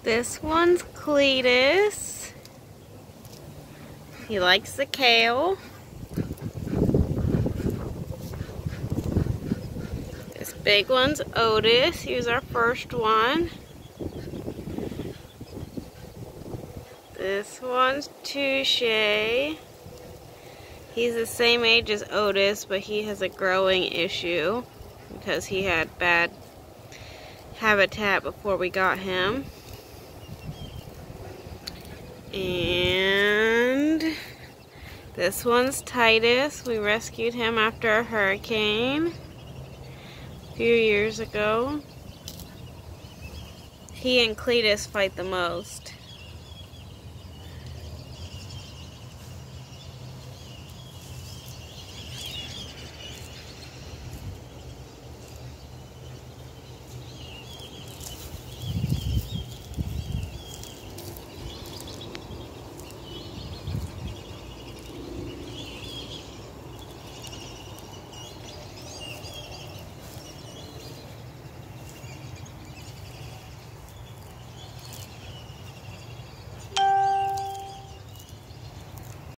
This one's Cletus. He likes the kale. This big one's Otis. He was our first one. This one's Touche. He's the same age as Otis, but he has a growing issue because he had bad habitat before we got him. And this one's Titus. We rescued him after a hurricane a few years ago. He and Cletus fight the most.